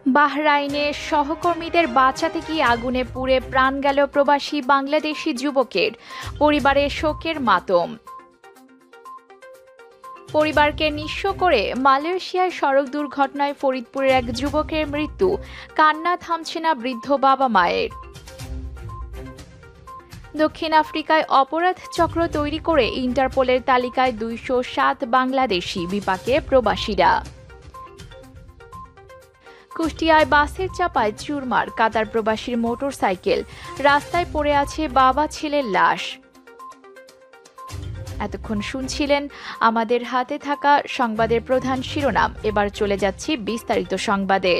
বাহরাইনে সহকর্মীদের বাঁচাতে গিয়ে আগুনে পুড়ে প্রাণ গেল প্রবাসী বাংলাদেশি যুবকের, পরিবারের শোকের মাতম। পরিবারকে নিঃস্ব করে মালয়েশিয়ায় সড়ক দুর্ঘটনায় ফরিদপুরের এক যুবকের মৃত্যু, কান্না থামছে না বৃদ্ধ বাবা মায়ের। দক্ষিণ আফ্রিকায় অপরাধ চক্র তৈরি করে ইন্টারপোলের তালিকায় ২০৭ বাংলাদেশি, বিপাকে প্রবাসীরা। কুষ্টিয়ায় বাসের চাপায় চুরমার, কাতার প্রবাসীর মোটরসাইকেল, রাস্তায় পড়ে আছে বাবা ছেলের লাশ। এতক্ষণ শুনছিলেন আমাদের হাতে থাকা সংবাদের প্রধান শিরোনাম। এবার চলে যাচ্ছি বিস্তারিত সংবাদে।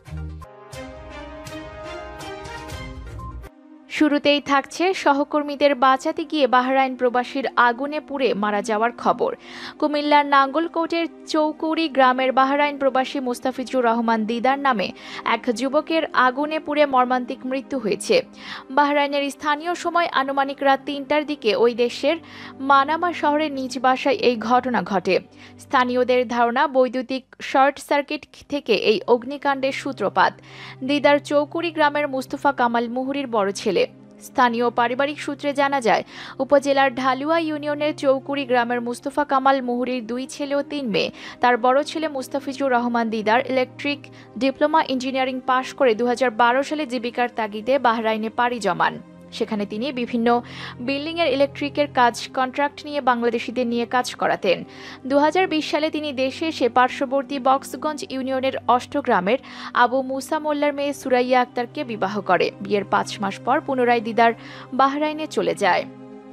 শুরুতেই থাকছে সহকর্মীদের বাঁচাতে গিয়ে বাহরাইন প্রবাসীর আগুনে পুড়ে মারা যাওয়ার খবর। কুমিল্লার নাঙ্গলকোটের চৌকুড়ি গ্রামের বাহরাইন প্রবাসী মুস্তাফিজুর রহমান দিদার নামে এক যুবকের আগুনে পুড়ে মর্মান্তিক মৃত্যু হয়েছে। বাহরাইনের স্থানীয় সময় আনুমানিক রাত ৩টার দিকে ওই দেশের মানামা শহরের নিজ বাসায় এই ঘটনা ঘটে। স্থানীয়দের ধারণা, বৈদ্যুতিক শর্ট সার্কিট থেকে এই অগ্নিকাণ্ডের সূত্রপাত। দিদার চৌকুড়ি গ্রামের মুস্তফা কামাল মুহুরীর বড় ছেলে। স্থানীয় পারিবারিক সূত্রে জানা যায়, উপজেলার ঢালুয়া ইউনিয়নের চৌকুড়ি গ্রামের মুস্তফা কামাল মুহুরীর 2 ছেলে ও 3 মেয়ে। তার বড় ছেলে Mustafizur Rahman Didar electric diploma engineering পাশ করে 2012 সালে জীবিকার তাগিদে বাহরাইনে পাড়ি জমান। সেখানে তিনি বিভিন্ন বিল্ডিংয়ের ইলেকট্রিকের কাজ কন্ট্রাক্ট নিয়ে বাংলাদেশিদের নিয়ে কাজ করাতেন। 2020 সালে তিনি দেশে এসে পার্শ্ববর্তী বক্সগঞ্জ ইউনিয়নের অষ্টগ্রামের আবু মুসা মোল্লার মেয়ে সুরাইয়া আক্তারকে বিবাহ করে। বিয়ের 5 মাস পর পুনরায় দিদার বাহরাইনে চলে যায়।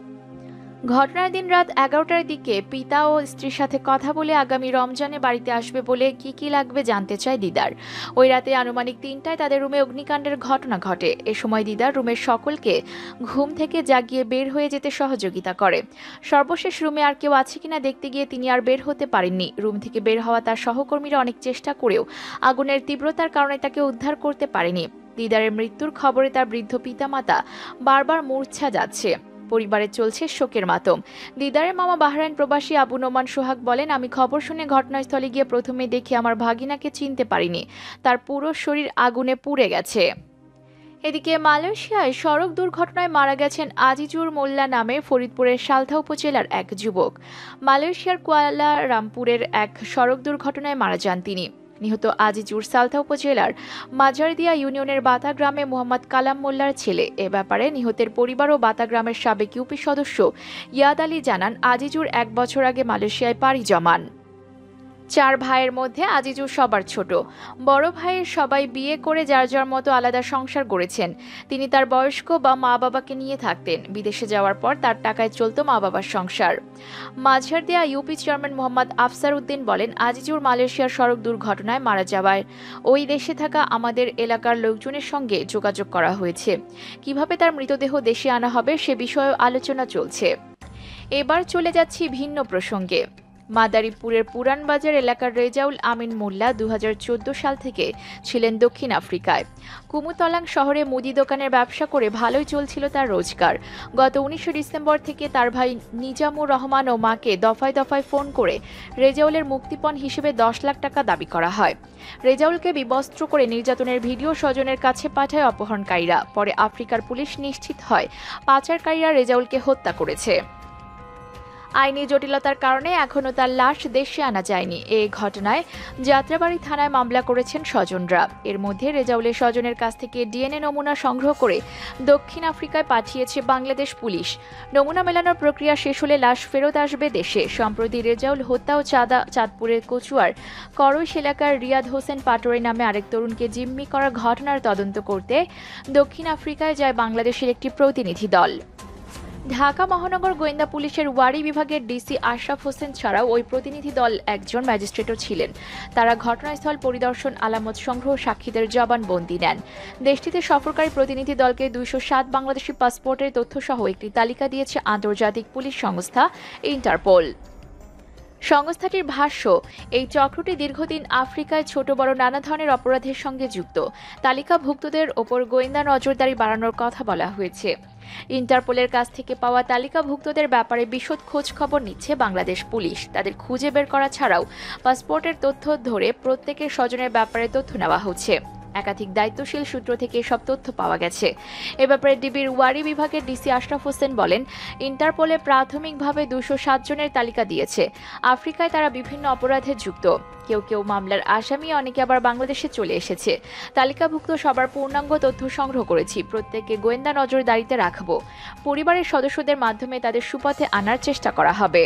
ঘটনার দিন রাত 11টার দিকে পিতা ও স্ত্রীর সাথে কথা বলে আগামী রমজানে বাড়িতে আসবে বলে কি লাগবে জানতে চায় দিদার। ওই রাতে আনুমানিক 3টায় তাদের রুমে অগ্নিকাণ্ডের ঘটনা ঘটে। এ সময় দিদার রুমের সকলকে ঘুম থেকে জাগিয়ে বের হয়ে যেতে সহযোগিতা করে। সর্বশেষ রুমে আর কেউ আছে কিনা দেখতে গিয়ে তিনি আর বের হতে পারেননি। রুম থেকে বের হওয়া তার সহকর্মীরা অনেক চেষ্টা করেও আগুনের তীব্রতার কারণে তাকে উদ্ধার করতে পারেনি। দিদারের মৃত্যুর খবরে তার বৃদ্ধ পিতামাতা বারবার মূর্ছা যাচ্ছে। পরিবারে চলছে শোকের মাতম। দিদারের মামা বাহরাইন প্রবাসী আবু নোমান সোহাগ বলেন, আমি খবর শুনে ঘটনাস্থলে গিয়ে প্রথমে দেখি আমার ভাগিনাকে চিনতে পারিনি। তার পুরো শরীর আগুনে পুড়ে গেছে। এদিকে মালয়েশিয়ায় সড়ক দুর্ঘটনায় মারা গেছেন আজিজুর মোল্লা নামে ফরিদপুরের সালথা উপজেলার এক যুবক। মালয়েশিয়ার কুয়ালা রামপুরের এক সড়ক দুর্ঘটনায় মারা যান তিনি। নিহত আজিজুর সালথা উপজেলার মাজারদিয়া ইউনিয়নের বাতা গ্রামে মোহাম্মদ কালাম মোল্লার ছেলে। এ ব্যাপারে নিহতের পরিবার ও বাতা গ্রামের সাবেক ইউপি সদস্য ইয়াদ আলী জানান, আজিজুর 1 বছর আগে মালয়েশিয়ায় পাড়ি জমান। 4 ভাইয়ের মধ্যে আজিজুর সবার ছোট। বড় ভাইয়ের সবাই বিয়ে করে যার যার মতো আলাদা সংসার গড়েছেন। তিনি তার বয়স্ক বা মা বাবাকে নিয়ে থাকতেন। বিদেশে যাওয়ার পর তার টাকায় চলত মা বাবার সংসার। মাঝারদিয়া ইউপি চেয়ারম্যান মোহাম্মদ আফসার উদ্দিন বলেন, আজিজুর মালয়েশিয়ার সড়ক দুর্ঘটনায় মারা যাওয়ায় ওই দেশে থাকা আমাদের এলাকার লোকজনের সঙ্গে যোগাযোগ করা হয়েছে। কিভাবে তার মৃতদেহ দেশে আনা হবে সে বিষয়েও আলোচনা চলছে। এবার চলে যাচ্ছি ভিন্ন প্রসঙ্গে। মাদারীপুরের পুরানবাজার এলাকার রেজাউল আমিন মোল্লা 2014 সাল থেকে ছিলেন দক্ষিণ আফ্রিকায়। কুমুতলাং শহরে মুদি দোকানের ব্যবসা করে ভালোই চলছিল তার রোজগার। গত 19 ডিসেম্বর থেকে তার ভাই নিজামুর রহমান ও মাকে দফায় দফায় ফোন করে রেজাউলের মুক্তিপণ হিসেবে 10 লাখ টাকা দাবি করা হয়। রেজাউলকে বিবস্ত্র করে নির্যাতনের ভিডিও স্বজনের কাছে পাঠায় অপহরণকারীরা। পরে আফ্রিকার পুলিশ নিশ্চিত হয় পাচারকারীরা রেজাউলকে হত্যা করেছে। আইনি জটিলতার কারণে এখনও তার লাশ দেশে আনা যায়নি। এই ঘটনায় যাত্রাবাড়ি থানায় মামলা করেছেন স্বজনরা। এর মধ্যে রেজাউলের স্বজনের কাছ থেকে ডিএনএ নমুনা সংগ্রহ করে দক্ষিণ আফ্রিকায় পাঠিয়েছে বাংলাদেশ পুলিশ। নমুনা মেলানোর প্রক্রিয়া শেষ হলে লাশ ফেরত আসবে দেশে। সম্প্রতি রেজাউল হত্যা ও চাঁদপুরের কচুয়ার করইশ এলাকার রিয়াদ হোসেন পাটোয়ারি নামে আরেক তরুণকে জিম্মি করার ঘটনার তদন্ত করতে দক্ষিণ আফ্রিকায় যায় বাংলাদেশের একটি প্রতিনিধি দল। ঢাকা মহানগর গোয়েন্দা পুলিশের ওয়ারি বিভাগের ডিসি আশরাফ হোসেন ছাড়াও ওই প্রতিনিধি দল একজন ম্যাজিস্ট্রেটও ছিলেন। তারা ঘটনাস্থল পরিদর্শন, আলামত সংগ্রহ, সাক্ষীদের জবানবন্দি নেন। দেশটিতে সফরকারী প্রতিনিধি দলকে 207 বাংলাদেশি পাসপোর্টের তথ্যসহ একটি তালিকা দিয়েছে আন্তর্জাতিক পুলিশ সংস্থা ইন্টারপোল। সংস্থাটির ভাষ্য, এই চক্রটি দীর্ঘদিন আফ্রিকায় ছোট বড় নানা ধরনের অপরাধের সঙ্গে যুক্ত। তালিকাভুক্তদের ওপর গোয়েন্দা নজরদারি বাড়ানোর কথা বলা হয়েছে। ইন্টারপোলের কাছ থেকে পাওয়া তালিকাভুক্তদের ব্যাপারে বিশদ খোঁজ খবর নিচ্ছে বাংলাদেশ পুলিশ। তাদের খুঁজে বের করা ছাড়াও পাসপোর্টের তথ্য ধরে প্রত্যেকের স্বজনের ব্যাপারে তথ্য নেওয়া হচ্ছে। একাধিক দায়িত্বশীল সূত্র থেকে এসব তথ্য পাওয়া গেছে। এ ব্যাপারে ডিবির ওয়ারি বিভাগের ডিসি আশরাফ হোসেন বলেন, ইন্টারপোলে প্রাথমিকভাবে 207 জনের তালিকা দিয়েছে। আফ্রিকায় তারা বিভিন্ন অপরাধে যুক্ত। কেউ কেউ মামলার আসামি, অনেকে আবার বাংলাদেশে চলে এসেছে। তালিকাভুক্ত সবার পূর্ণাঙ্গ তথ্য সংগ্রহ করেছি। প্রত্যেককে গোয়েন্দা নজরদারিতে রাখব। পরিবারের সদস্যদের মাধ্যমে তাদের সুপথে আনার চেষ্টা করা হবে।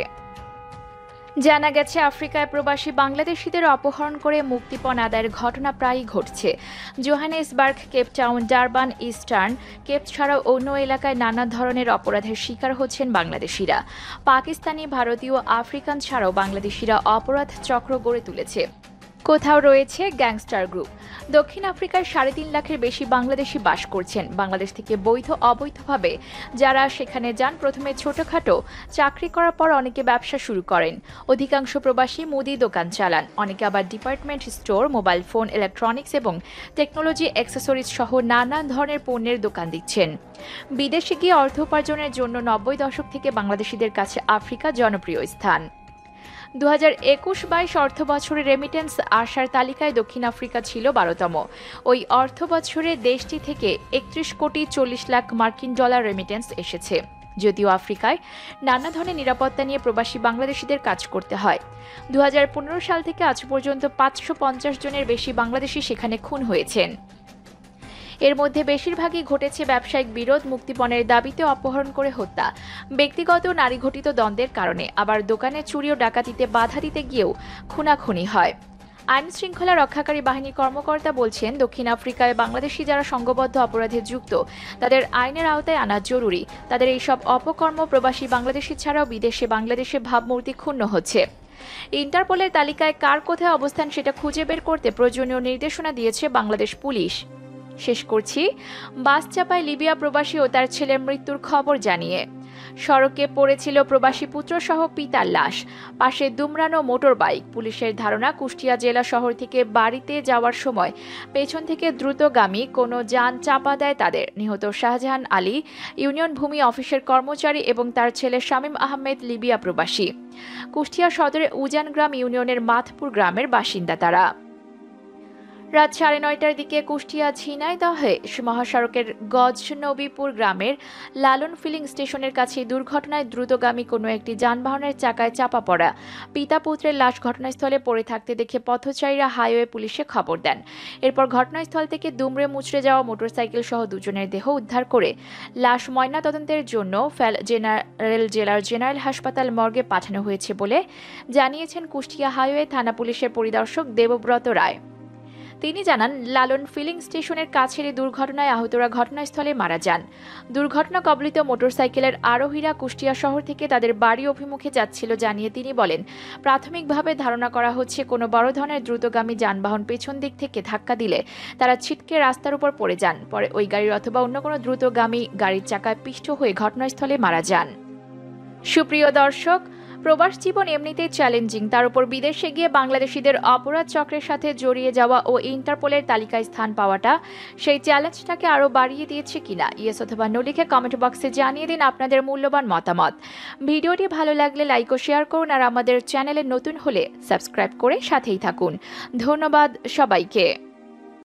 জানা গেছে, আফ্রিকায় প্রবাসী বাংলাদেশিদের অপহরণ করে মুক্তিপণ আদায়ের ঘটনা প্রায়ই ঘটছে। Johannesburg, Cape Town, Durban, Eastern Cape ছাড়াও অন্য এলাকায় নানা ধরনের অপরাধের শিকার হচ্ছেন বাংলাদেশিরা। পাকিস্তানি, ভারতীয়, আফ্রিকান ছাড়াও বাংলাদেশিরা অপরাধ চক্র গড়ে তুলেছে। কোথাও রয়েছে গ্যাংস্টার গ্রুপ। দক্ষিণ আফ্রিকায় 3.5 লাখের বেশি বাংলাদেশি বাস করছেন। বাংলাদেশ থেকে বৈধ অবৈধভাবে যারা সেখানে যান, প্রথমে ছোটখাটো চাকরি করার পর অনেকে ব্যবসা শুরু করেন। অধিকাংশ প্রবাসী মুদি দোকান চালান। অনেকে আবার department store, mobile phone, electronics এবং টেকনোলজি অ্যাক্সেসরিজ সহ নানা ধরনের পণ্যের দোকান দিচ্ছেন। বিদেশে গিয়ে অর্থ উপার্জনের জন্য 90 দশক থেকে বাংলাদেশিদের কাছে আফ্রিকা জনপ্রিয় স্থান। 2021-22 অর্থ বছরে রেমিটেন্স আসার তালিকায় দক্ষিণ আফ্রিকা ছিল 12তম। ওই অর্থ বছরে দেশটি থেকে 31,40,00,000 মার্কিন ডলার রেমিটেন্স এসেছে। যদিও আফ্রিকায় নানা ধরনের নিরাপত্তা নিয়ে প্রবাসী বাংলাদেশিদের কাজ করতে হয়। 2015 সাল থেকে আজ পর্যন্ত 550 জনের বেশি বাংলাদেশি সেখানে খুন হয়েছেন। এর মধ্যে বেশিরভাগই ঘটেছে ব্যবসায়িক বিরোধ, মুক্তিপণের দাবিতে অপহরণ করে হত্যা, ব্যক্তিগত নারীঘটিত দ্বন্দ্বের কারণে। আবার দোকানে চুরি ও ডাকাতিতে বাধা দিতে গিয়েও খুনাখুনি হয়। আইন শৃঙ্খলা রক্ষাকারী বাহিনীর কর্মকর্তা বলছেন, দক্ষিণ আফ্রিকায় বাংলাদেশি যারা সংঘবদ্ধ অপরাধে যুক্ত তাদের আইনের আওতায় আনা জরুরি। তাদের এইসব অপকর্ম প্রবাসী বাংলাদেশি ছাড়াও বিদেশে বাংলাদেশের ভাবমূর্তি ক্ষুণ্ণ হচ্ছে। ইন্টারপোলের তালিকায় কার কোথায় অবস্থান সেটা খুঁজে বের করতে প্রয়োজনীয় নির্দেশনা দিয়েছে বাংলাদেশ পুলিশ। শেষ করছি বাস চাপায় লিবিয়া প্রবাসী ও তার ছেলের মৃত্যুর খবর জানিয়ে। সড়কে পড়েছিল প্রবাসী পুত্রসহ পিতার লাশ, পাশে দুমড়ানো মোটর বাইক। পুলিশের ধারণা, কুষ্টিয়া জেলা শহর থেকে বাড়িতে যাওয়ার সময় পেছন থেকে দ্রুতগামী কোনো যান চাপা দেয় তাদের। নিহত শাহজাহান আলী ইউনিয়ন ভূমি অফিসের কর্মচারী এবং তার ছেলে শামীম আহমেদ লিবিয়া প্রবাসী। কুষ্টিয়া সদরে উজানগ্রাম ইউনিয়নের মাথপুর গ্রামের বাসিন্দা তারা। রাত 9:30টার দিকে কুষ্টিয়া ঝিনাইদহে মহাসড়কের গজনবীপুর গ্রামের লালন ফিলিং স্টেশনের কাছে দুর্ঘটনায় দ্রুতগামী কোনো একটি যানবাহনের চাকায় চাপা পড়া পিতা পুত্রের লাশ ঘটনাস্থলে পড়ে থাকতে দেখে পথচারীরা হাইওয়ে পুলিশে খবর দেন। এরপর ঘটনাস্থল থেকে দুমড়ে মুচড়ে যাওয়া মোটরসাইকেল সহ দুজনের দেহ উদ্ধার করে লাশ ময়নাতদন্তের জন্য জেলার জেনারেল হাসপাতাল মর্গে পাঠানো হয়েছে বলে জানিয়েছেন কুষ্টিয়া হাইওয়ে থানা পুলিশের পরিদর্শক দেবব্রত রায়। তিনি জানান, লালন ফিলিং স্টেশনের কাছের এই দুর্ঘটনায় আহতরা ঘটনাস্থলে মারা যান। দুর্ঘটনা কবলিত মোটরসাইকেলের আরোহীরা কুষ্টিয়া শহর থেকে তাদের বাড়ি অভিমুখে যাচ্ছিল জানিয়ে তিনি বলেন, প্রাথমিকভাবে ধারণা করা হচ্ছে কোনো বড় ধরনের দ্রুতগামী যানবাহন পেছন দিক থেকে ধাক্কা দিলে তারা ছিটকে রাস্তার উপর পড়ে যান। পরে ওই গাড়ির অথবা অন্য কোনো দ্রুতগামী গাড়ির চাকায় পিষ্ট হয়ে ঘটনাস্থলে মারা যান। সুপ্রিয় দর্শক, প্রবাস জীবন এমনিতেই চ্যালেঞ্জিং, তার উপর বিদেশে গিয়ে বাংলাদেশিদের অপরাধ চক্রের সাথে জড়িয়ে যাওয়া ও ইন্টারপোলের তালিকায় স্থান পাওয়াটা সেই চ্যালেঞ্জটাকে আরও বাড়িয়ে দিয়েছে কিনা, ইয়েস অথবা নো লিখে কমেন্ট বক্সে জানিয়ে দিন আপনাদের মূল্যবান মতামত। ভিডিওটি ভালো লাগলে লাইক ও শেয়ার করুন, আর আমাদের চ্যানেলে নতুন হলে সাবস্ক্রাইব করে সাথেই থাকুন। ধন্যবাদ সবাইকে।